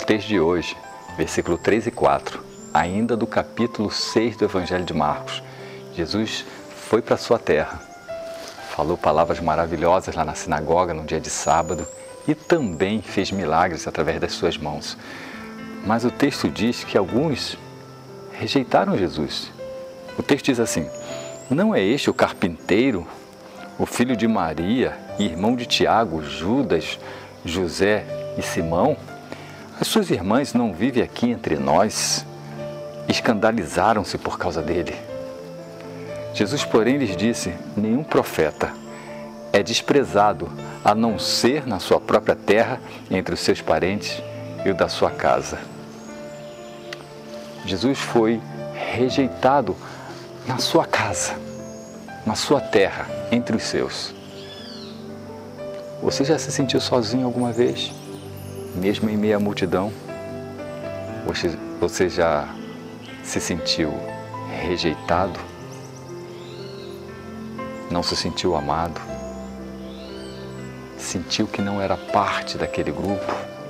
texto de hoje, versículo 3 e 4, ainda do capítulo 6 do Evangelho de Marcos. Jesus foi para a sua terra, falou palavras maravilhosas lá na sinagoga no dia de sábado e também fez milagres através das suas mãos. Mas o texto diz que alguns rejeitaram Jesus. O texto diz assim: não é este o carpinteiro, o filho de Maria, irmão de Tiago, Judas, José e Simão? As suas irmãs não vivem aqui entre nós? Escandalizaram-se por causa dele. Jesus, porém, lhes disse: nenhum profeta é desprezado a não ser na sua própria terra, entre os seus parentes e o da sua casa. Jesus foi rejeitado na sua casa, na sua terra, entre os seus. Você já se sentiu sozinho alguma vez? Mesmo em meio à multidão? Você já se sentiu rejeitado? Não se sentiu amado? Sentiu que não era parte daquele grupo?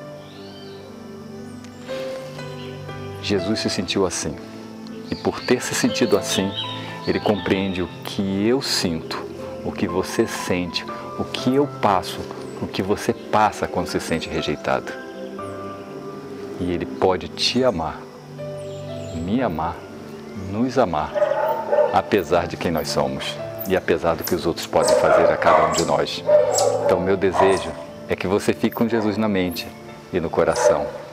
Jesus se sentiu assim. E por ter se sentido assim, Ele compreende o que eu sinto, o que você sente, o que eu passo, o que você passa quando se sente rejeitado. E Ele pode te amar, me amar, nos amar, apesar de quem nós somos e apesar do que os outros podem fazer a cada um de nós. Então, meu desejo é que você fique com Jesus na mente e no coração.